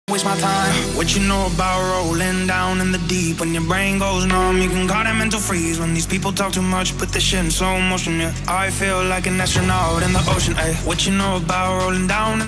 Waste my time. What you know about rolling down in the deep? When your brain goes numb, you can call that mental freeze. When these people talk too much, put this shit in slow motion. Yeah, I feel like an astronaut in the ocean. Ay, what you know about rolling down?